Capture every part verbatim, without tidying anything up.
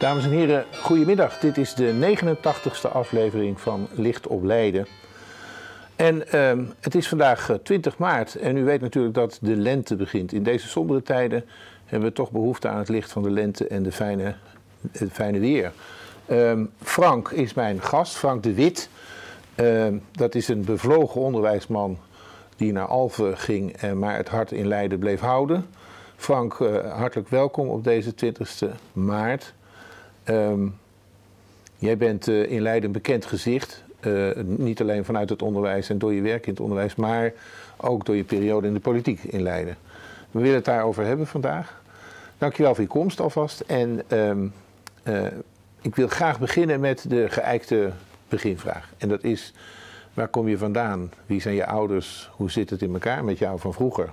Dames en heren, goedemiddag. Dit is de negenentachtigste aflevering van Licht op Leiden. En uh, het is vandaag twintig maart en u weet natuurlijk dat de lente begint. In deze sombere tijden hebben we toch behoefte aan het licht van de lente en de fijne, het fijne weer. Uh, Frank is mijn gast, Frank de Wit. Uh, dat is een bevlogen onderwijsman die naar Alphen ging, uh, maar het hart in Leiden bleef houden. Frank, uh, hartelijk welkom op deze twintigste maart. Um, jij bent uh, in Leiden een bekend gezicht. Uh, niet alleen vanuit het onderwijs en door je werk in het onderwijs, maar ook door je periode in de politiek in Leiden. We willen het daarover hebben vandaag. Dankjewel voor je komst alvast. En um, uh, ik wil graag beginnen met de geëikte beginvraag. En dat is, waar kom je vandaan? Wie zijn je ouders? Hoe zit het in elkaar met jou van vroeger?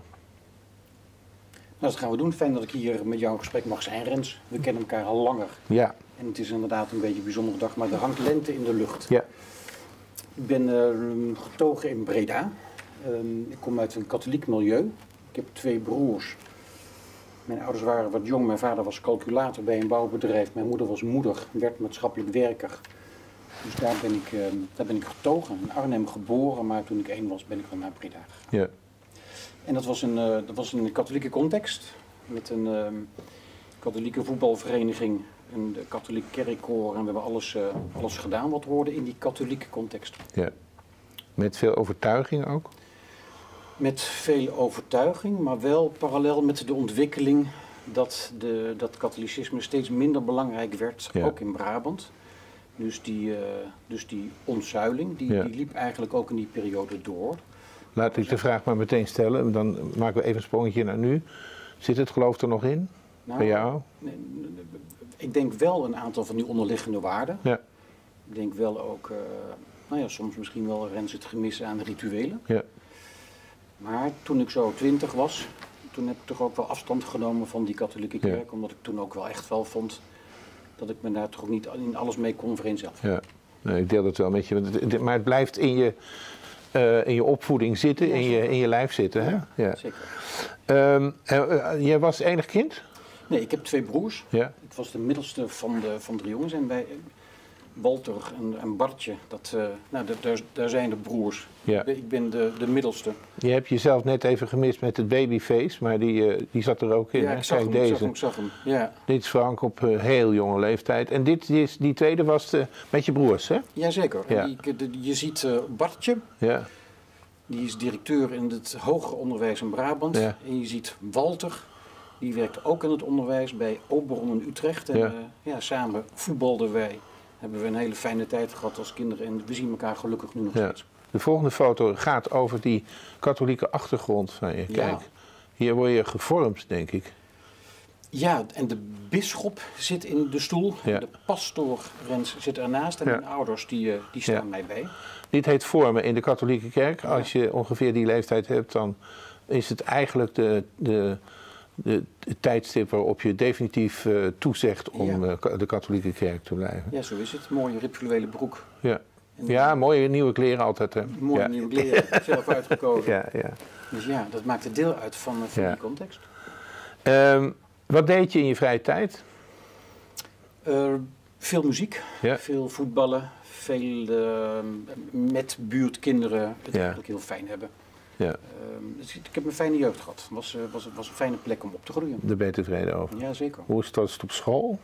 Nou, dat gaan we doen. Fijn dat ik hier met jou in gesprek mag zijn, Rens. We kennen elkaar al langer. Ja. En het is inderdaad een beetje een bijzondere dag, maar er hangt lente in de lucht. Ja. Ik ben uh, getogen in Breda. Uh, ik kom uit een katholiek milieu. Ik heb twee broers. Mijn ouders waren wat jong. Mijn vader was calculator bij een bouwbedrijf. Mijn moeder was moeder, werd maatschappelijk werker. Dus daar ben ik, uh, daar ben ik getogen. In Arnhem geboren, maar toen ik één was ben ik dan naar Breda gegaan. Ja. En dat was een, uh, dat was een katholieke context. Met een uh, katholieke voetbalvereniging. En de katholieke kerkkoor. En we hebben alles, uh, alles gedaan wat hoorde in die katholieke context. Ja. Met veel overtuiging ook? Met veel overtuiging, maar wel parallel met de ontwikkeling dat, de, dat katholicisme steeds minder belangrijk werd, ja. Ook in Brabant. Dus die, uh, dus die ontzuiling, die, ja. die liep eigenlijk ook in die periode door. Laat ik de vraag maar meteen stellen, dan maken we even een sprongetje naar nu. Zit het geloof er nog in, nou, bij jou? Ik denk wel een aantal van die onderliggende waarden. Ja. Ik denk wel ook, uh, nou ja, soms misschien wel Rens het gemis aan rituelen. Ja. Maar toen ik zo twintig was, toen heb ik toch ook wel afstand genomen van die katholieke kerk. Ja. Omdat ik toen ook wel echt wel vond dat ik me daar toch ook niet in alles mee kon vereenzelvigen. Ja, nee, ik deel dat wel met je. Maar het blijft in je, uh, in je opvoeding zitten, ja, in, je, in je lijf zitten. Ja, hè? Ja. Zeker. Um, uh, jij was enig kind? Nee, ik heb twee broers. Ja. Ik was de middelste van de, van drie jongens. En bij Walter en, en Bartje, dat, uh, nou, de, daar, daar zijn de broers. Ja. Ik ben de, de middelste. Je hebt jezelf net even gemist met het babyface, maar die, uh, die zat er ook in. Ja, hè? ik zag Kijk, hem, deze. ik zag hem, ik zag hem. Ja. Dit is Frank op uh, heel jonge leeftijd. En dit is, die tweede was de, met je broers, hè? Jazeker. Ja. Die, de, je ziet uh, Bartje. Ja. Die is directeur in het hoger onderwijs in Brabant. Ja. En je ziet Walter, die werkt ook in het onderwijs bij Oberon in Utrecht. En ja. Uh, ja, samen voetbalden wij. Hebben we een hele fijne tijd gehad als kinderen. En we zien elkaar gelukkig nu nog Ja. steeds. De volgende foto gaat over die katholieke achtergrond van je. Kijk, Ja. hier word je gevormd, denk ik. Ja, en de bisschop zit in de stoel. Ja. De pastoor Rens zit ernaast. En Ja. mijn ouders die, uh, die staan Ja. mij bij. Dit heet vormen in de katholieke kerk. Als je ongeveer die leeftijd hebt, dan is het eigenlijk de, de, de, de tijdstip waarop je definitief uh, toezegt om Ja. uh, de katholieke kerk te blijven. Ja, zo is het. Mooie rituele broek. Ja, En ja mooie nieuwe kleren altijd. Hè? mooie ja. nieuwe kleren. Zelf uitgekozen. Ja, ja. Dus ja, dat maakte deel uit van, van Ja. die context. Um, wat deed je in je vrije tijd? Uh, veel muziek, Ja. veel voetballen, veel uh, met buurtkinderen het Ja. eigenlijk heel fijn hebben. Ja. Uh, dus ik heb een fijne jeugd gehad. Het was, uh, was, was een fijne plek om op te groeien. Daar ben je tevreden over. Ja, zeker. Hoe is het, was het op school?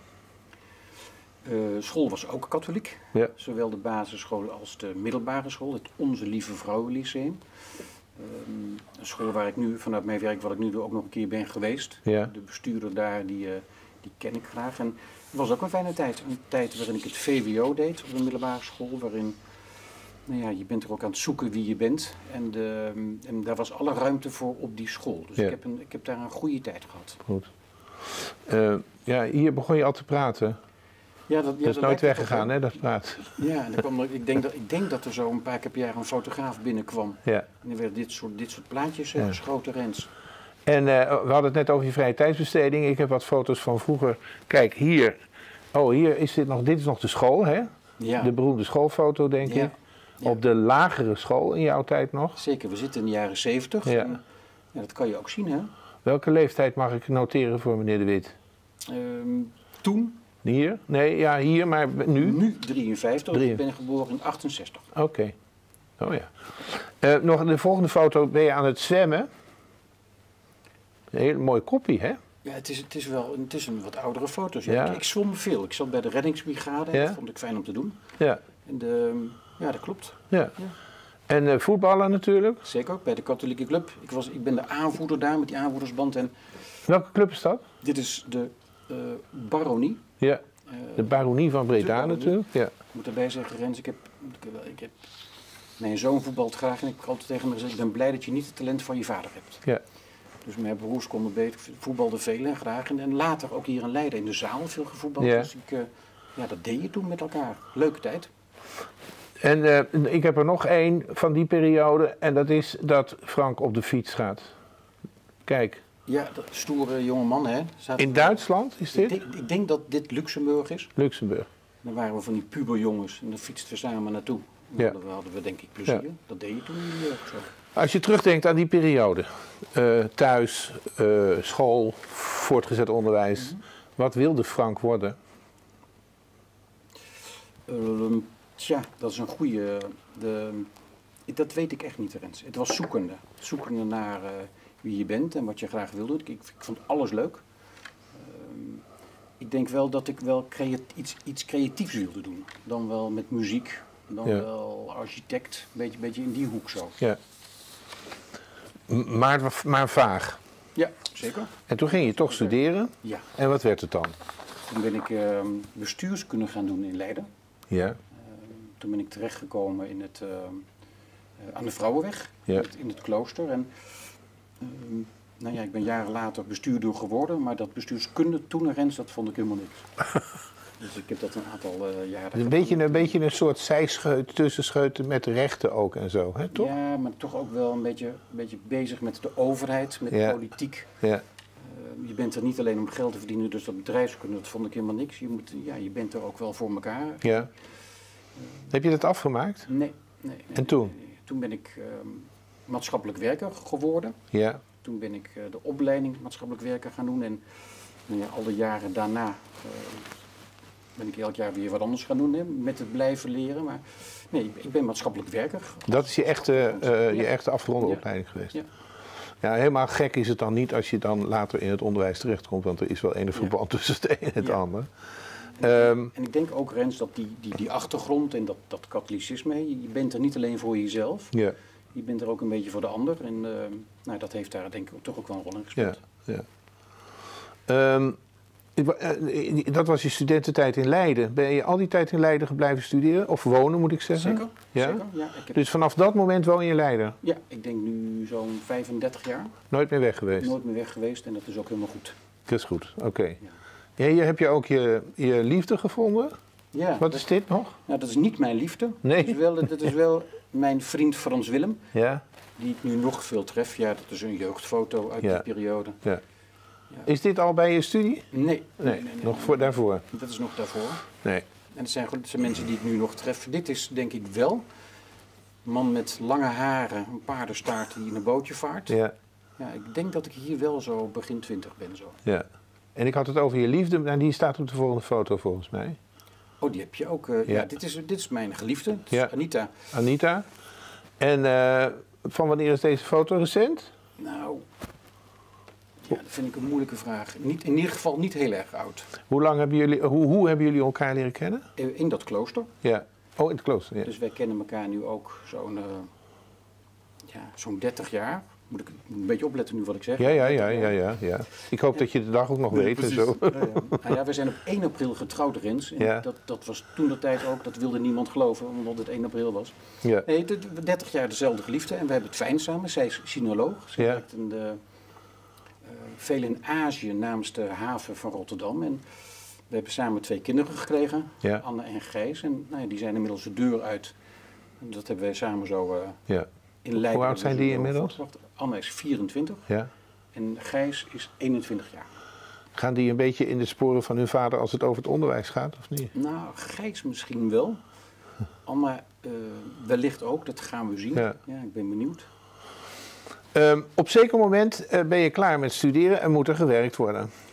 Uh, school was ook katholiek. Ja. Zowel de basisschool als de middelbare school, het Onze Lieve Vrouwenlyceum. Um, een school waar ik nu, vanuit mijn werk, wat ik nu ook nog een keer ben geweest. Ja. De bestuurder daar, die, uh, die ken ik graag. En het was ook een fijne tijd. Een tijd waarin ik het V W O deed op de middelbare school. Waarin, nou ja, je bent er ook aan het zoeken wie je bent. En, de, en daar was alle ruimte voor op die school. Dus Ja. ik, heb een, ik heb daar een goede tijd gehad. Goed. Uh, ja, hier begon je al te praten. Ja, dat, ja, dat is dat nooit weggegaan, wel. hè, dat praat. Ja, en dan kwam er, ik, denk dat, ik denk dat er zo een paar keer per jaar een fotograaf binnenkwam. Ja. En er werden dit soort, dit soort plaatjes uh, Ja. geschoten, Rens. En uh, we hadden het net over je vrije tijdsbesteding. Ik heb wat foto's van vroeger. Kijk, hier. Oh, hier is dit nog. Dit is nog de school, hè? Ja. De beroemde schoolfoto, denk Ja. ik. Ja. Op de lagere school in jouw tijd nog. Zeker, we zitten in de jaren zeventig. Ja. En, ja, dat kan je ook zien, hè? Welke leeftijd mag ik noteren voor meneer De Wit? Um, toen Hier? Nee, ja, hier, maar nu? Nu drieënvijftig, Drie. ik ben geboren in achtenzestig. Oké. Okay. Oh ja. Uh, nog de volgende foto, ben je aan het zwemmen? Een hele mooie koppie, hè? Ja, het is, het is wel het is een wat oudere foto's. Ja. Ja. Ik, ik zwom veel. Ik zat bij de reddingsbrigade, Ja. dat vond ik fijn om te doen. Ja. En de, ja, dat klopt. Ja. Ja. En uh, voetballen natuurlijk? Zeker ook, bij de katholieke club. Ik, was, ik ben de aanvoerder daar met die aanvoerdersband. En welke club is dat? dit is de uh, Baronie. Ja, Uh, de Baronie van Breda Baronie. natuurlijk. Ja. Ik moet erbij zeggen, Rens, ik heb, ik, ik heb mijn zoon voetbalt graag en ik heb altijd tegen hem gezegd, ik ben blij dat je niet het talent van je vader hebt. Ja. Dus mijn broers konden beter, voetbalden veel en graag. En, en later ook hier in Leiden in de zaal veel gevoetbald. Ja. Dus ik, uh, ja, dat deed je toen met elkaar. Leuke tijd. En uh, ik heb er nog één van die periode en dat is dat Frank op de fiets gaat. Kijk. Ja, dat stoere jonge man, hè. Zaten in Duitsland is dit? Ik denk, ik denk dat dit Luxemburg is. Luxemburg. Dan waren we van die puberjongens en dan fietsten we samen naartoe. Dan Ja. hadden, we, hadden we denk ik plezier. Ja. Dat deed je toen niet zo. Als je terugdenkt aan die periode, uh, thuis, uh, school, voortgezet onderwijs, mm-hmm. Wat wilde Frank worden? Uh, tja, dat is een goede. De, dat weet ik echt niet, Rens. Het was zoekende. Zoekende naar uh, wie je bent en wat je graag wil doen. Ik, ik vond alles leuk. Uh, ik denk wel dat ik wel creat, iets, iets creatiefs wilde doen. Dan wel met muziek, dan ja. wel architect. Een beetje, beetje in die hoek zo. Ja. Maar, maar vaag. Ja, zeker. En toen ging je toch studeren? Ja. En wat werd het dan? Toen ben ik uh, bestuurskunde gaan doen in Leiden. Ja. Uh, toen ben ik terechtgekomen in het, uh, uh, aan de Vrouwenweg, ja. in, het, in het klooster. En, uh, nou ja, ik ben jaren later bestuurder geworden, maar dat bestuurskunde toen en Rens, dat vond ik helemaal niks. Dus ik heb dat een aantal uh, jaren... Een beetje, een beetje een soort zijscheut, tussenscheuten met rechten ook en zo, hè, toch? Ja, maar toch ook wel een beetje, een beetje bezig met de overheid, met ja. politiek. Ja. Uh, je bent er niet alleen om geld te verdienen, dus dat bedrijfskunde, dat vond ik helemaal niks. Je, moet, ja, je bent er ook wel voor elkaar. Ja. Uh, heb je dat afgemaakt? Nee. nee, nee en toen? Nee, nee. Toen ben ik uh, maatschappelijk werker geworden. Ja. Toen ben ik uh, de opleiding maatschappelijk werker gaan doen. En nou ja, al de jaren daarna uh, ben ik elk jaar weer wat anders gaan doen, hè, met het blijven leren. Maar nee, ik ben maatschappelijk werker. Dat is je echte, uh, ja. je echte afgeronde ja. opleiding geweest? Ja. Ja, helemaal gek is het dan niet als je dan later in het onderwijs terechtkomt, want er is wel enig verband ja. tussen het een en het ja. ander. Um, en ik denk ook, Rens, dat die, die, die achtergrond en dat, dat katholicisme, je bent er niet alleen voor jezelf, ja. je bent er ook een beetje voor de ander. En uh, nou, dat heeft daar denk ik toch ook wel een rol in gespeeld. Ja, ja. Um, dat was je studententijd in Leiden. Ben je al die tijd in Leiden blijven studeren? Of wonen, moet ik zeggen? Zeker. Ja? Zeker ja, ik heb... Dus vanaf dat moment woon je in Leiden? Ja, ik denk nu zo'n vijfendertig jaar. Nooit meer weg geweest? Nooit meer weg geweest en dat is ook helemaal goed. Dat is goed, oké. Okay. Ja. Ja, hier heb je ook je, je liefde gevonden? Ja. Wat is dit nog? Nou, dat is niet mijn liefde. Nee? Dat is wel, dat is wel mijn vriend Frans Willem. Ja? Die ik nu nog veel tref. Ja, dat is een jeugdfoto uit ja. die periode. Ja. Ja. Is dit al bij je studie? Nee. Nee, nee, nee, nee nog nee, voor, nee. daarvoor? Dat is nog daarvoor. Nee. En het zijn, het zijn mensen die ik nu nog tref. Dit is denk ik wel een man met lange haren, een paardenstaart die in een bootje vaart. Ja. Ja, ik denk dat ik hier wel zo begin twintig ben zo. Ja. En ik had het over je liefde, maar die staat op de volgende foto volgens mij. Oh, die heb je ook. Uh, ja, ja dit, is, dit is mijn geliefde, dit is ja. Anita. Anita. En uh, van wanneer is deze foto recent? Nou, ja, dat vind ik een moeilijke vraag. Niet, in ieder geval niet heel erg oud. Hoe lang hebben jullie, hoe, hoe hebben jullie elkaar leren kennen? In dat klooster. Ja. Oh, in het klooster, ja. Dus wij kennen elkaar nu ook zo'n uh, ja, zo'n dertig jaar. Moet ik een beetje opletten nu wat ik zeg. Ja, ja, ja, ja, ja, ja. Ik hoop ja. dat je de dag ook nog nee, weet precies. en zo. Ja, ja. Nou ja, we zijn op één april getrouwd, Rens. En ja. dat, dat was toen de tijd ook, dat wilde niemand geloven, omdat het één april was. Ja. Nee, dertig jaar dezelfde geliefde en we hebben het fijn samen. Zij is sinoloog. Zij ja. werkt in de, uh, veel in Azië namens de haven van Rotterdam. En we hebben samen twee kinderen gekregen, ja. Anne en Gijs. En nou ja, die zijn inmiddels de deur uit. En dat hebben wij samen zo... Uh, ja. in Leiden. Hoe oud zijn die inmiddels? Anne is vierentwintig ja. en Gijs is eenentwintig jaar. Gaan die een beetje in de sporen van hun vader als het over het onderwijs gaat, of niet? Nou, Gijs misschien wel. Anne uh, wellicht ook, dat gaan we zien. Ja, ja ik ben benieuwd. Um, op zeker moment uh, ben je klaar met studeren en moet er gewerkt worden.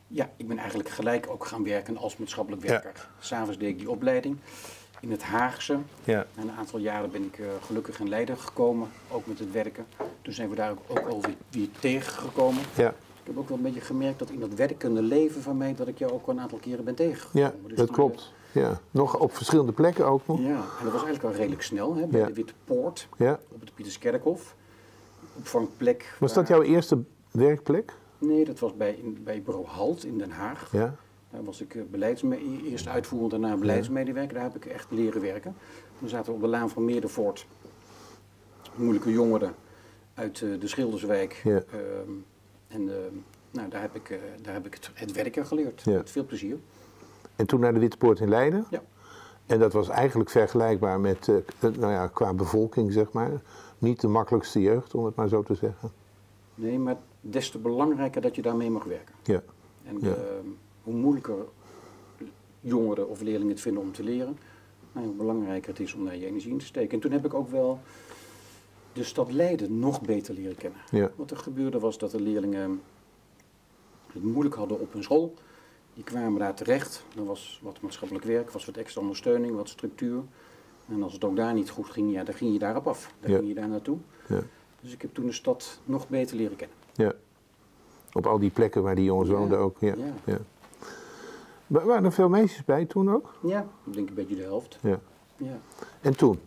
Ja, ik ben eigenlijk gelijk ook gaan werken als maatschappelijk werker. Ja. 'S Avonds deed ik die opleiding in het Haagse. Ja. Na een aantal jaren ben ik uh, gelukkig in Leiden gekomen, ook met het werken. Toen zijn we daar ook, ook al weer, weer tegengekomen. Ja. Ik heb ook wel een beetje gemerkt dat in dat werkende leven van mij, dat ik jou ook al een aantal keren ben tegengekomen. Ja, dus dat die, klopt. Ja. Nog op verschillende plekken ook nog. Ja, en dat was eigenlijk al redelijk snel, hè, bij ja. de Witte Poort, ja. op het Pieterskerkhof. Opvangplek. Was waar... dat jouw eerste werkplek? Nee, dat was bij, in, bij bureau Halt in Den Haag. Ja. Daar was ik uh, beleidsme- eerst uitvoerend en daarna beleidsmedewerker. Daar heb ik echt leren werken. Toen zaten we op de Laan van Meerdervoort. Moeilijke jongeren uit uh, de Schilderswijk. Ja. Uh, en uh, nou, daar heb ik, uh, daar heb ik het, het werken geleerd. Ja. Met veel plezier. En toen naar de Witte Poort in Leiden? Ja. En dat was eigenlijk vergelijkbaar met, uh, nou ja, qua bevolking zeg maar, niet de makkelijkste jeugd, om het maar zo te zeggen. Nee, maar des te belangrijker dat je daarmee mag werken. Ja. En ja. Uh, hoe moeilijker jongeren of leerlingen het vinden om te leren, nou, hoe belangrijker het is om daar je energie in te steken. En toen heb ik ook wel de stad Leiden nog beter leren kennen. Ja. Wat er gebeurde was dat de leerlingen het moeilijk hadden op hun school. Die kwamen daar terecht. Er was wat maatschappelijk werk, was wat extra ondersteuning, wat structuur. En als het ook daar niet goed ging, ja, dan ging je daarop af. Dan ja. ging je daar naartoe. Ja. Dus ik heb toen de stad nog beter leren kennen. Ja. Op al die plekken waar die jongens ja. woonden ook. Ja. Ja. Ja. Waren er veel meisjes bij toen ook? Ja, ik denk een beetje de helft. Ja. Ja. En toen?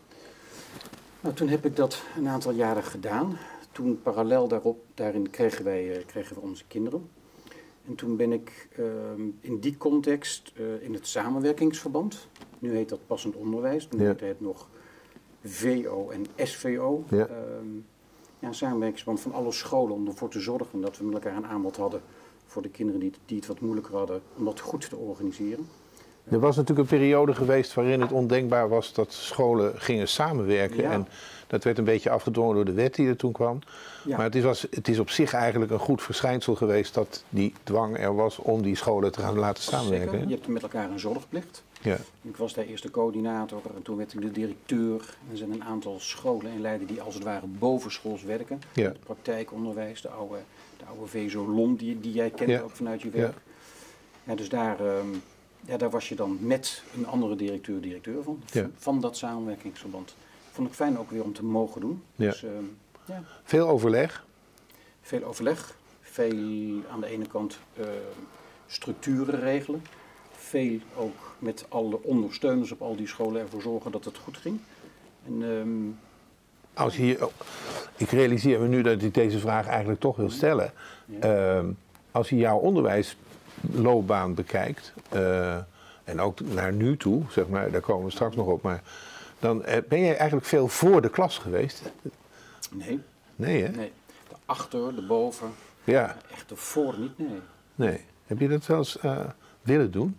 Nou, toen heb ik dat een aantal jaren gedaan. Toen parallel daarop, daarin kregen wij uh, kregen we onze kinderen. En toen ben ik uh, in die context uh, in het samenwerkingsverband. Nu heet dat passend onderwijs. Toen ja. heette het nog V O en S V O. Ja. Uh, ja, een samenwerkingsverband van alle scholen om ervoor te zorgen dat we met elkaar een aanbod hadden voor de kinderen die, die het wat moeilijker hadden, om dat goed te organiseren. Er was natuurlijk een periode geweest waarin het ondenkbaar was dat scholen gingen samenwerken. Ja. En dat werd een beetje afgedwongen door de wet die er toen kwam. Ja. Maar het is, het is op zich eigenlijk een goed verschijnsel geweest dat die dwang er was om die scholen te gaan laten samenwerken. Zeker. Je hebt met elkaar een zorgplicht. Ja. Ik was daar eerst de coördinator en toen werd ik de directeur. Er zijn een aantal scholen in Leiden die als het ware bovenschools werken. Ja. Het praktijkonderwijs, de oude, de oude V S O L O M die, die jij kent ja. ook vanuit je werk. Ja. Ja, dus daar... Um, Ja, daar was je dan met een andere directeur, directeur van, ja. van dat samenwerkingsverband. Vond ik fijn ook weer om te mogen doen. Ja. Dus, uh, ja. Veel overleg? Veel overleg. Veel aan de ene kant uh, structuren regelen. Veel ook met alle ondersteuners op al die scholen ervoor zorgen dat het goed ging. En, um, Als je, oh, ik realiseer me nu dat ik deze vraag eigenlijk toch wil stellen. Ja. Uh, als je jouw onderwijs... loopbaan bekijkt, uh, en ook naar nu toe, zeg maar, daar komen we straks nog op, maar dan uh, ben jij eigenlijk veel voor de klas geweest? Nee. Nee, hè? Nee. De achter, de boven, ja. echt de voor niet, nee. Nee. Heb je dat wel eens uh, willen doen?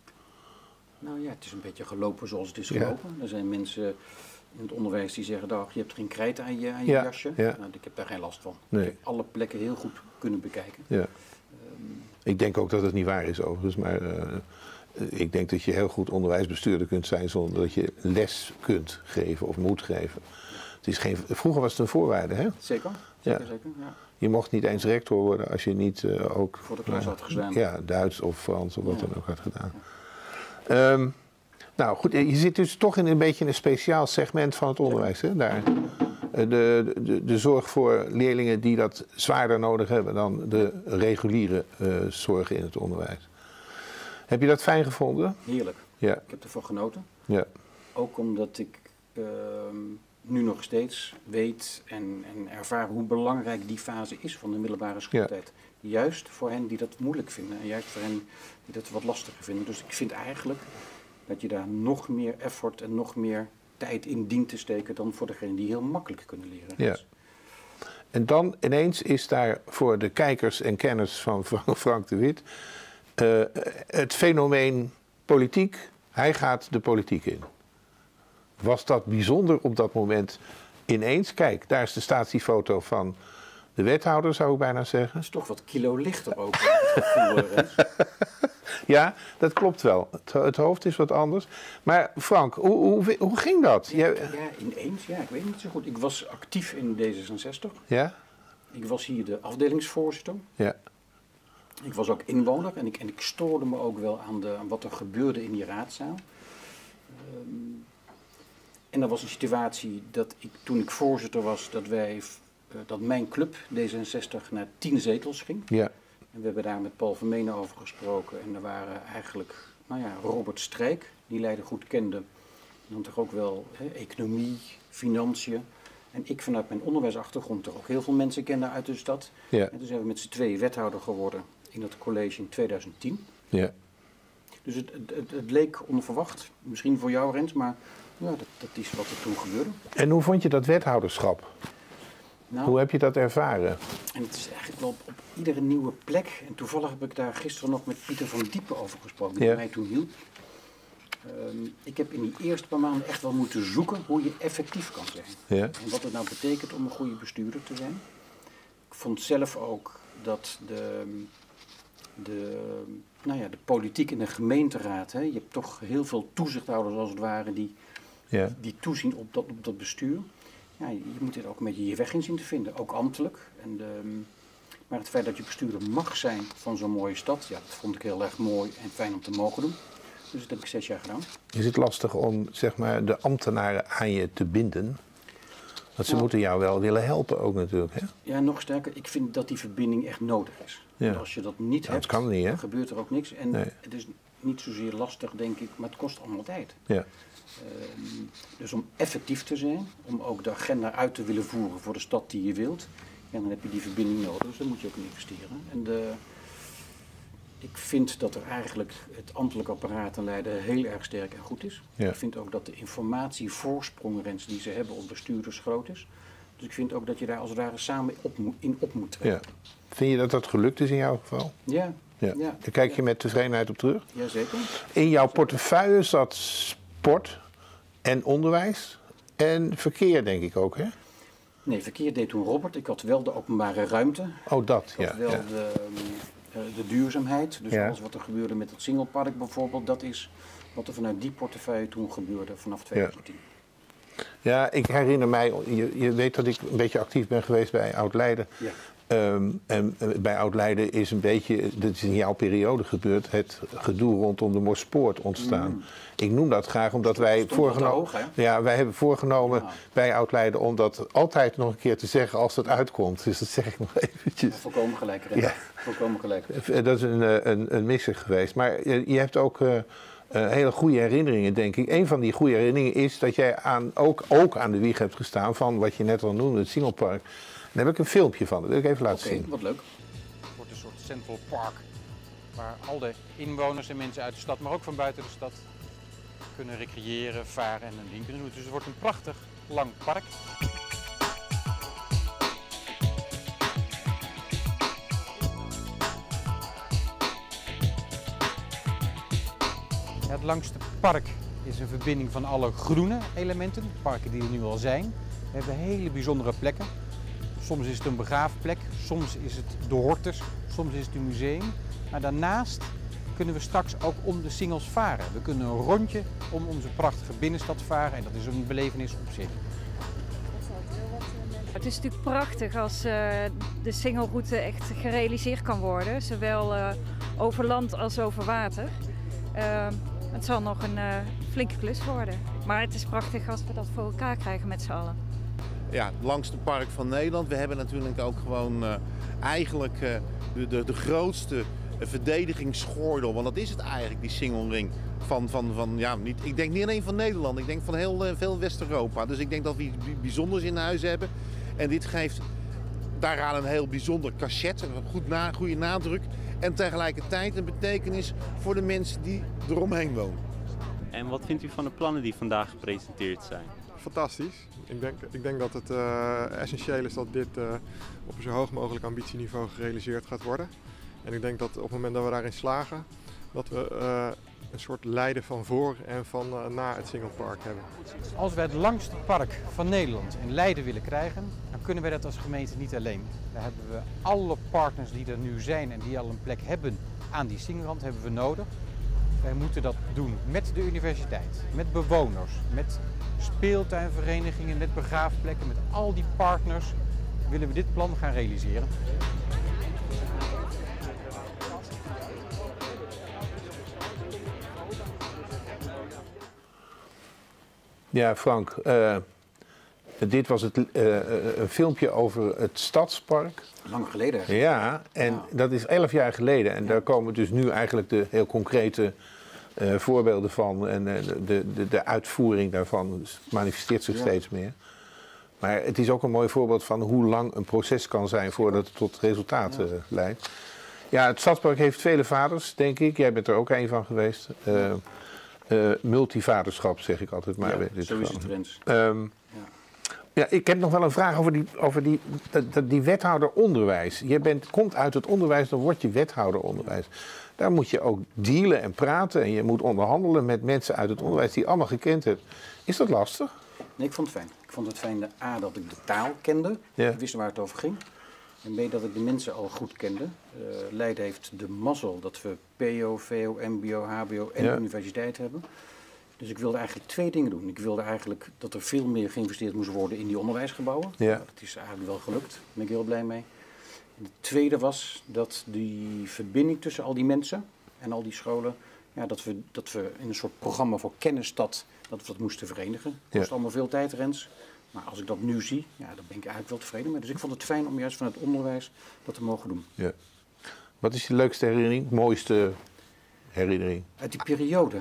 Nou ja, het is een beetje gelopen zoals het is gelopen. Ja. Er zijn mensen in het onderwijs die zeggen, dag, je hebt geen krijt aan je, aan je ja. jasje. Ja. Nou, ik heb daar geen last van. Nee. Ik heb alle plekken heel goed kunnen bekijken. Ja. Ik denk ook dat het niet waar is overigens, maar uh, ik denk dat je heel goed onderwijsbestuurder kunt zijn zonder dat je les kunt geven of moet geven. Het is geen, vroeger was het een voorwaarde, hè? Zeker, zeker, ja. zeker. Ja. Je mocht niet eens rector worden als je niet uh, ook... Voor de klas uh, had gedaan. Ja, Duits of Frans of wat ja. dan ook had gedaan. Ja. Um, nou goed, je zit dus toch in een beetje een speciaal segment van het onderwijs, hè? Daar. De, de, de zorg voor leerlingen die dat zwaarder nodig hebben dan de reguliere uh, zorg in het onderwijs. Heb je dat fijn gevonden? Heerlijk. Ja. Ik heb ervan genoten. Ja. Ook omdat ik uh, nu nog steeds weet en, en ervaar hoe belangrijk die fase is van de middelbare schooltijd. Ja. Juist voor hen die dat moeilijk vinden en juist voor hen die dat wat lastiger vinden. Dus ik vind eigenlijk dat je daar nog meer effort en nog meer tijd in dient te steken dan voor degenen die heel makkelijk kunnen leren. Ja. En dan ineens is daar voor de kijkers en kenners van Frank de Wit uh, het fenomeen politiek, hij gaat de politiek in. Was dat bijzonder op dat moment ineens? Kijk, daar is de statiefoto van de wethouder, zou ik bijna zeggen. Dat is toch wat kilo lichter ook. Ja, dat klopt wel. Het, het hoofd is wat anders. Maar Frank, hoe, hoe, hoe ging dat? Ja, ja, ineens. Ja, ik weet niet zo goed. Ik was actief in D zesenzestig. Ja? Ik was hier de afdelingsvoorzitter. Ja. Ik was ook inwoner en ik, en ik stoorde me ook wel aan, de, aan wat er gebeurde in die raadzaal. Um, en dat was een situatie dat ik, toen ik voorzitter was, dat, wij, uh, dat mijn club D zesenzestig naar tien zetels ging. Ja. En we hebben daar met Paul Vermenen over gesproken. En er waren eigenlijk, nou ja, Robert Strijk, die Leiden goed kende. En dan toch ook wel he, economie, financiën. En ik vanuit mijn onderwijsachtergrond toch ook heel veel mensen kende uit de stad. Ja. En toen zijn we met z'n tweeën wethouder geworden in dat college in tweeduizend tien. Ja. Dus het, het, het leek onverwacht, misschien voor jou Rens, maar ja, dat, dat is wat er toen gebeurde. En hoe vond je dat wethouderschap? Nou, hoe heb je dat ervaren? En het is eigenlijk wel op, op iedere nieuwe plek. En toevallig heb ik daar gisteren nog met Pieter van Diepen over gesproken, die ja. mij toen hielp. Um, ik heb in die eerste paar maanden echt wel moeten zoeken hoe je effectief kan zijn. Ja. En wat het nou betekent om een goede bestuurder te zijn. Ik vond zelf ook dat de, de, nou ja, de politiek in de gemeenteraad, hè, je hebt toch heel veel toezichthouders als het ware die, ja. die toezien op dat, op dat bestuur. Ja, je moet er ook een beetje je weg in zien te vinden, ook ambtelijk. En de, maar het feit dat je bestuurder mag zijn van zo'n mooie stad, ja, dat vond ik heel erg mooi en fijn om te mogen doen. Dus dat heb ik zes jaar gedaan. Is het lastig om zeg maar, de ambtenaren aan je te binden? Want ze nou, moeten jou wel willen helpen ook natuurlijk, hè? Ja, nog sterker. Ik vind dat die verbinding echt nodig is. Ja. En als je dat niet ja, hebt, dat kan niet, hè? dan gebeurt er ook niks. En nee. het is niet zozeer lastig, denk ik, maar het kost allemaal tijd. Ja. Um, dus om effectief te zijn, om ook de agenda uit te willen voeren voor de stad die je wilt, ja, dan heb je die verbinding nodig. Dus daar moet je ook in investeren. En de, ik vind dat er eigenlijk het ambtelijk apparaat in Leiden heel erg sterk en goed is. Ja. Ik vind ook dat de informatievoorsprong, Rens, die ze hebben op bestuurders groot is. Dus ik vind ook dat je daar als het ware samen op moet, in op moet trekken. Ja. Vind je dat dat gelukt is in jouw geval? Ja. Ja. ja. Daar kijk je ja. met tevredenheid op terug? Jazeker. In jouw portefeuille zat sport en onderwijs en verkeer, denk ik ook, hè? Nee, verkeer deed toen Robert. Ik had wel de openbare ruimte. Oh, dat, Ik had ja. wel ja. de, uh, de duurzaamheid. Dus Ja. alles wat er gebeurde met het Singelpark bijvoorbeeld, dat is wat er vanuit die portefeuille toen gebeurde vanaf tweeduizend tien. Ja, ik herinner mij, je, je weet dat ik een beetje actief ben geweest bij Oud-Leiden. Ja. Um, en bij Oud-Leiden is een beetje, dat is in jouw periode gebeurd, het gedoe rondom de Mospoort ontstaan. Mm. Ik noem dat graag omdat wij voorgenomen, ja, wij hebben voorgenomen ja. bij Oud-Leiden om dat altijd nog een keer te zeggen als dat uitkomt. Dus dat zeg ik nog eventjes. Ja, volkomen gelijk, Ren. Ja. Volkomen gelijk. Dat is een, een, een misser geweest. Maar je, je hebt ook uh, uh, hele goede herinneringen, denk ik. Een van die goede herinneringen is dat jij aan, ook, ook aan de wieg hebt gestaan van wat je net al noemde, het Singelpark. Daar heb ik een filmpje van, dat wil ik even laten okay, zien. Wat leuk. Het wordt een soort Central Park, waar al de inwoners en mensen uit de stad, maar ook van buiten de stad, kunnen recreëren, varen en hun ding kunnen doen. Dus het wordt een prachtig lang park. Het langste park is een verbinding van alle groene elementen, parken die er nu al zijn. We hebben hele bijzondere plekken. Soms is het een begraafplek, soms is het de Hortus, soms is het een museum. Maar daarnaast kunnen we straks ook om de singels varen. We kunnen een rondje om onze prachtige binnenstad varen en dat is een belevenis op zich. Het is natuurlijk prachtig als uh, de singelroute echt gerealiseerd kan worden, zowel uh, over land als over water. Uh, het zal nog een uh, flinke klus worden, maar het is prachtig als we dat voor elkaar krijgen met z'n allen. Ja, het langste park van Nederland. We hebben natuurlijk ook gewoon uh, eigenlijk uh, de, de, de grootste uh, verdedigingsgordel, want dat is het eigenlijk, die singelring. Van, van, van, ja, niet, ik denk niet alleen van Nederland, ik denk van heel uh, veel West-Europa. Dus ik denk dat we iets bijzonders in huis hebben. En dit geeft daaraan een heel bijzonder cachet, een goed na, goede nadruk. En tegelijkertijd een betekenis voor de mensen die eromheen wonen. En wat vindt u van de plannen die vandaag gepresenteerd zijn? Fantastisch. Ik denk, ik denk dat het uh, essentieel is dat dit uh, op een zo hoog mogelijk ambitieniveau gerealiseerd gaat worden. En ik denk dat op het moment dat we daarin slagen, dat we uh, een soort Leiden van voor en van uh, na het Singelpark hebben. Als wij het langste park van Nederland in Leiden willen krijgen, dan kunnen wij dat als gemeente niet alleen. Daar hebben we alle partners die er nu zijn en die al een plek hebben aan die singelrand, hebben we nodig. Wij moeten dat doen met de universiteit, met bewoners, met speeltuinverenigingen, met begraafplekken, met al die partners willen we dit plan gaan realiseren. Ja, Frank. Uh, dit was het, uh, een filmpje over het Stadspark. Lang geleden. Ja, en ja. dat is elf jaar geleden. En ja. daar komen dus nu eigenlijk de heel concrete uh, voorbeelden van. En uh, de, de, de uitvoering daarvan dus manifesteert zich ja. steeds meer. Maar het is ook een mooi voorbeeld van hoe lang een proces kan zijn voordat het tot resultaten ja. leidt. Ja, het Stadspark heeft vele vaders, denk ik. Jij bent er ook een van geweest. Uh, uh, multivaderschap, zeg ik altijd maar. Ja, dit zo is het, Rens. Um, ja. ja, ik heb nog wel een vraag over die, over die, die, die wethouder onderwijs. Je bent, komt uit het onderwijs, dan word je wethouder onderwijs. Daar moet je ook dealen en praten. En je moet onderhandelen met mensen uit het onderwijs die je allemaal gekend hebt. Is dat lastig? Nee, ik vond het fijn. Ik vond het fijn, A, dat ik de taal kende. Ja. Ik wist waar het over ging. En B, dat ik de mensen al goed kende. Uh, Leiden heeft de mazzel dat we P O, V O, M B O, H B O en ja. universiteit hebben. Dus ik wilde eigenlijk twee dingen doen. Ik wilde eigenlijk dat er veel meer geïnvesteerd moest worden in die onderwijsgebouwen. Ja. Dat is eigenlijk wel gelukt. Daar ben ik heel blij mee. En het tweede was dat die verbinding tussen al die mensen en al die scholen, ja, dat, we, dat we in een soort programma voor kennisstad, dat we dat moesten verenigen. Het kost ja. allemaal veel tijd, Rens. Maar als ik dat nu zie, ja, dan ben ik eigenlijk wel tevreden mee. Dus ik vond het fijn om juist van het onderwijs dat te mogen doen. Ja. Wat is je leukste herinnering, mooiste herinnering? Uit die periode?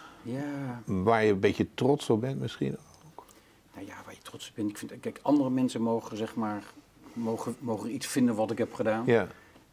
Ja. Waar je een beetje trots op bent misschien ook? Nou ja, waar je trots op bent. Ik vind, kijk, andere mensen mogen, zeg maar, mogen, mogen iets vinden wat ik heb gedaan. Ja.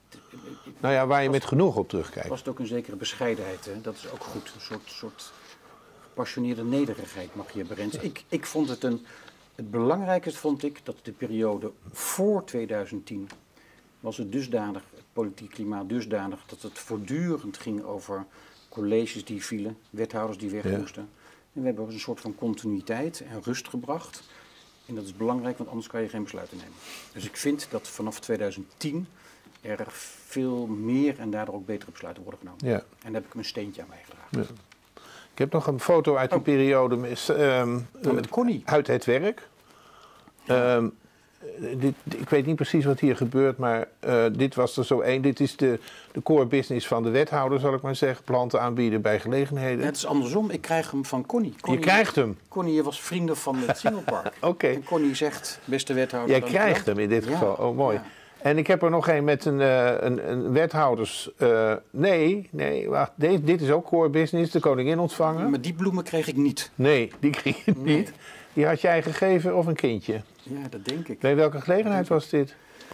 Nou ja, waar je was, met genoeg op terugkijkt. Was het ook een zekere bescheidenheid, hè? Dat is ook goed. Een soort, soort gepassioneerde nederigheid mag je hebben, Rens. Ja. Ik, ik vond het een... Het belangrijkste vond ik dat de periode voor tweeduizend tien was het dusdanig, het politiek klimaat dusdanig, dat het voortdurend ging over colleges die vielen, wethouders die weg ja. moesten. En we hebben een soort van continuïteit en rust gebracht. En dat is belangrijk, want anders kan je geen besluiten nemen. Dus ik vind dat vanaf tweeduizend tien er veel meer en daardoor ook betere besluiten worden genomen. Ja. En daar heb ik mijn steentje aan bijgedragen. Ja. Ik heb nog een foto uit die oh. periode met, um, oh, met Connie. Uit het werk. Ja. Um, dit, ik weet niet precies wat hier gebeurt, maar uh, dit was er zo één. Dit is de, de core business van de wethouder, zal ik maar zeggen. Planten aanbieden bij gelegenheden. Ja, het is andersom. Ik krijg hem van Connie. Connie je krijgt hem? Connie was vrienden van het Singelpark. Oké. Okay. En Connie zegt, beste wethouder... Jij krijgt hem in dit ja. geval. Oh, mooi. Ja. En ik heb er nog een met een, uh, een, een wethouders... Uh, nee, nee, wacht. Deze, dit is ook core business, de koningin ontvangen. Maar die bloemen kreeg ik niet. Nee, die kreeg je nee. niet. Die had jij gegeven of een kindje? Ja, dat denk ik. Bij welke gelegenheid was dit?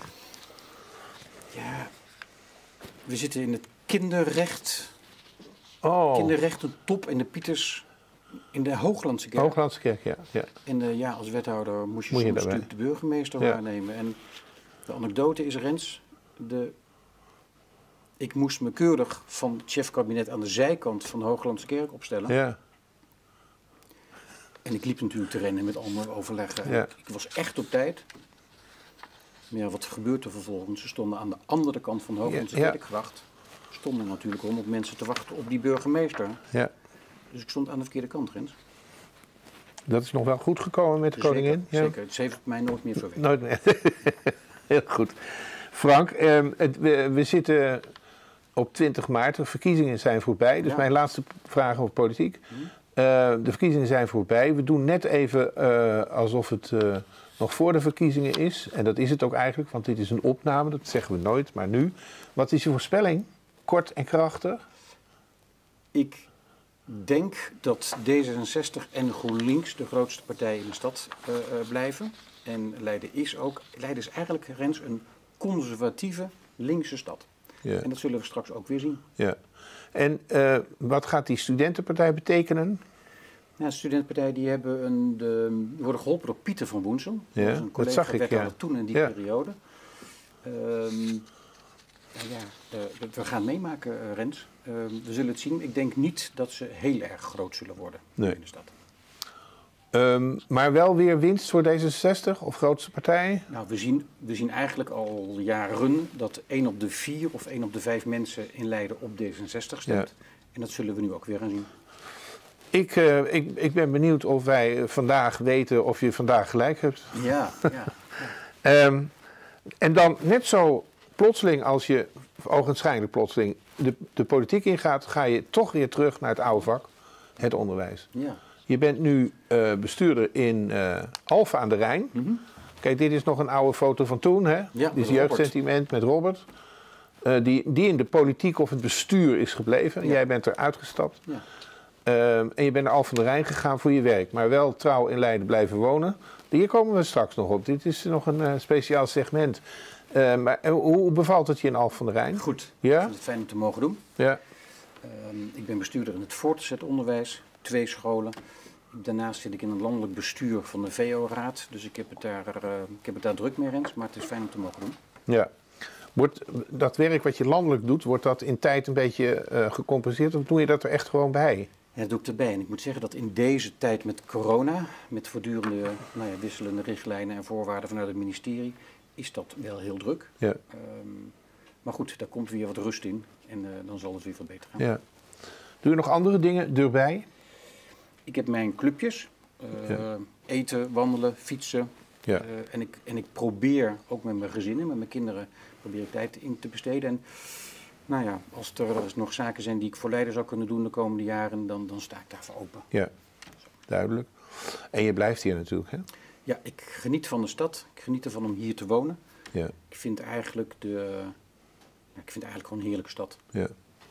Ja, we zitten in het kinderrecht. Oh. Kinderrecht, de top in de Pieters... In de Hooglandse Kerk. Hooglandse Kerk, ja. ja. En uh, ja, als wethouder moest je, Moet je soms natuurlijk de burgemeester ja. waarnemen. En de anekdote is, Rens, de, ik moest me keurig van het chefkabinet aan de zijkant van de Hooglandse Kerk opstellen. Ja. En ik liep natuurlijk te rennen met allemaal overleggen. Ja. Ik, ik was echt op tijd. Maar ja, wat gebeurt er vervolgens? Ze stonden aan de andere kant van de Hooglandse ja. Kerkgracht. Er stonden natuurlijk honderd mensen te wachten op die burgemeester. Ja. Dus ik stond aan de verkeerde kant, Rens. Dat is nog wel goed gekomen met de zeker, koningin? Ja. Zeker, het heeft mij nooit meer verweten. Nooit meer. Heel goed. Frank, eh, het, we, we zitten op twintig maart, de verkiezingen zijn voorbij. Dus ja. mijn laatste vraag over politiek. Hm. Uh, de verkiezingen zijn voorbij. We doen net even uh, alsof het uh, nog voor de verkiezingen is. En dat is het ook eigenlijk, want dit is een opname, dat zeggen we nooit, maar nu. Wat is je voorspelling? Kort en krachtig? Ik denk dat D zesenzestig en GroenLinks de grootste partijen in de stad uh, uh, blijven. En Leiden is ook, Leiden is eigenlijk, Rens, een conservatieve linkse stad. Ja. En dat zullen we straks ook weer zien. Ja. En uh, wat gaat die studentenpartij betekenen? Ja, de studentenpartij die hebben een, de, die worden geholpen door Pieter van Woensel. Ja, dat, een collega dat zag ik, ja. toen in die ja. periode. Um, ja, uh, we gaan meemaken, uh, Rens. Uh, we zullen het zien. Ik denk niet dat ze heel erg groot zullen worden nee. in de stad. Um, maar wel weer winst voor D zesenzestig of grootste partij? Nou, we zien, we zien eigenlijk al jaren dat één op de vier of één op de vijf mensen in Leiden op D zesenzestig stemt. Ja. En dat zullen we nu ook weer gaan zien. Ik, uh, ik, ik ben benieuwd of wij vandaag weten of je vandaag gelijk hebt. Ja, ja. ja. um, en dan net zo plotseling als je, ogenschijnlijk plotseling, de, de politiek ingaat, ga je toch weer terug naar het oude vak, het onderwijs. Ja. Je bent nu uh, bestuurder in uh, Alphen aan de Rijn. Mm-hmm. Kijk, dit is nog een oude foto van toen, hè? Ja, dit is jeugdsentiment met Robert. Uh, die, die in de politiek of het bestuur is gebleven. Ja. Jij bent er uitgestapt. Ja. Uh, en je bent naar Alphen aan de Rijn gegaan voor je werk. Maar wel trouw in Leiden blijven wonen. Hier komen we straks nog op. Dit is nog een uh, speciaal segment. Uh, maar uh, hoe bevalt het je in Alphen aan de Rijn? Goed. Ja? Ik vind het fijn om te mogen doen. Ja. Uh, ik ben bestuurder in het voortgezet onderwijs. Twee scholen. Daarnaast zit ik in het landelijk bestuur van de V O-raad. Dus ik heb, het daar, uh, ik heb het daar druk mee, Rens. Maar het is fijn om te mogen doen. Ja. Wordt dat werk wat je landelijk doet, wordt dat in tijd een beetje uh, gecompenseerd? Of doe je dat er echt gewoon bij? Ja, dat doe ik erbij. En ik moet zeggen dat in deze tijd met corona, met voortdurende nou ja, wisselende richtlijnen en voorwaarden vanuit het ministerie, is dat wel heel druk. Ja. Um, maar goed, daar komt weer wat rust in en uh, dan zal het weer wat beter gaan. Ja. Doe je nog andere dingen erbij? Ik heb mijn clubjes. Uh, ja. Eten, wandelen, fietsen. Ja. Uh, en, ik, en ik probeer ook met mijn gezinnen, met mijn kinderen, probeer ik tijd in te besteden. En nou ja, als er nog zaken zijn die ik voor Leiden zou kunnen doen de komende jaren, dan, dan sta ik daarvoor open. Ja, duidelijk. En je blijft hier natuurlijk, hè? Ja, ik geniet van de stad. Ik geniet ervan om hier te wonen. Ja. Ik vind eigenlijk de, ja, ik vind eigenlijk gewoon een heerlijke stad. Ja.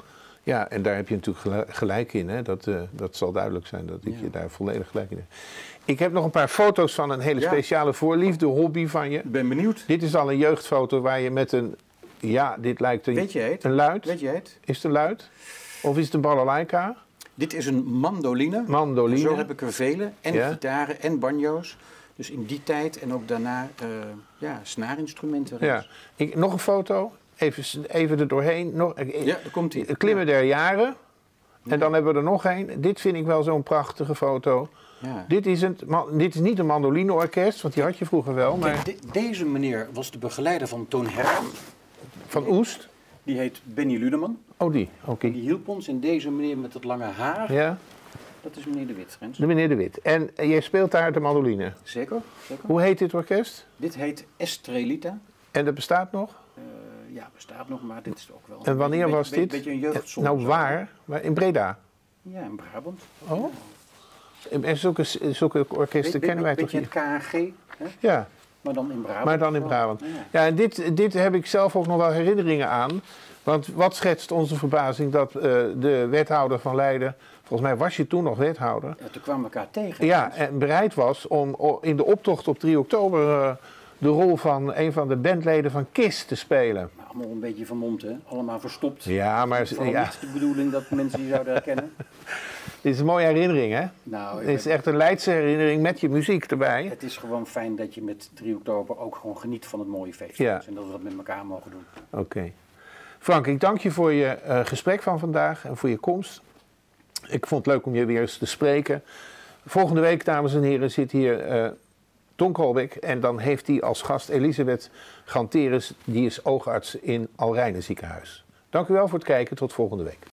Ja, en daar heb je natuurlijk gelijk in, hè? Dat, uh, dat zal duidelijk zijn dat ik ja. je daar volledig gelijk in heb. Ik heb nog een paar foto's van een hele ja. speciale voorliefde, hobby van je. Ik ben benieuwd. Dit is al een jeugdfoto waar je met een, ja, dit lijkt een, Weet je het? een luid. Weet je het? Is het een luid? Of is het een balalaika? Dit is een mandoline. Mandoline. Zo heb ik er vele. En ja. gitaren en banjo's. Dus in die tijd en ook daarna uh, ja, snaarinstrumenten. Ja. Ik, nog een foto. Even, even er doorheen. Nog, ja, daar komt hij. Klimmen ja. der jaren. En ja. dan hebben we er nog een. Dit vind ik wel zo'n prachtige foto. Ja. Dit, is een, dit is niet een mandolineorkest, want die had je vroeger wel. Maar... Kijk, de, deze meneer was de begeleider van Toon Herman. Van Oest? Die heet Benny Ludeman. Oh, die. Oké. Okay. Die hielp ons. En deze meneer met het lange haar, ja. dat is meneer De Wit, Rens. De meneer De Wit. En jij speelt daar de mandoline? Zeker, zeker. Hoe heet dit orkest? Dit heet Estrelita. En dat bestaat nog? Uh, ja, bestaat nog, maar dit is ook wel... En wanneer beetje, was beetje, dit? Een beetje een jeugdzonde. Nou, waar? In Breda? Ja, in Brabant. Oh? En zulke, zulke orkesten Be, kennen wij be, toch hier? Beetje het K H G, hè? Ja. Maar dan in Brabant. Maar dan in Brabant. Ja, ja en dit, dit heb ik zelf ook nog wel herinneringen aan. Want wat schetst onze verbazing dat uh, de wethouder van Leiden, volgens mij was je toen nog wethouder. Ja, toen kwamen we elkaar tegen. Ja, en bereid was om in de optocht op drie oktober uh, de rol van een van de bandleden van KISS te spelen. Maar allemaal een beetje vermomd, hè? Allemaal verstopt. Ja, maar... Vooral ja. niet de bedoeling dat mensen die zouden herkennen. Dit is een mooie herinnering, hè? Nou, Dit is echt een Leidse herinnering met je muziek erbij. Het is gewoon fijn dat je met drie oktober ook gewoon geniet van het mooie feest. Ja. En dat we dat met elkaar mogen doen. Oké. Okay. Frank, ik dank je voor je uh, gesprek van vandaag en voor je komst. Ik vond het leuk om je weer eens te spreken. Volgende week, dames en heren, zit hier uh, Ton Kolbeck. En dan heeft hij als gast Elisabeth Ganteris, die is oogarts in Alrijnen ziekenhuis. Dank u wel voor het kijken. Tot volgende week.